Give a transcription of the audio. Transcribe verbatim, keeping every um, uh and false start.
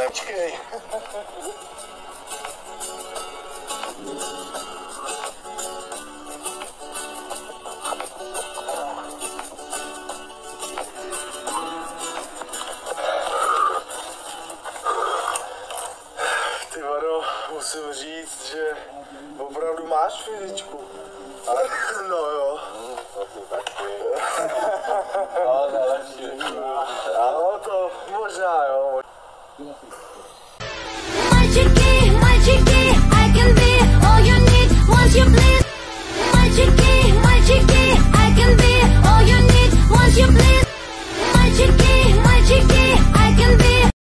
Počkej. Ty vado, musím říct, že opravdu máš fyzičku. No jo. To si taky. No, další. Ano, to možná jo. Мальчики, мальчики, I can be all you need once you please. Мальчики, мальчики.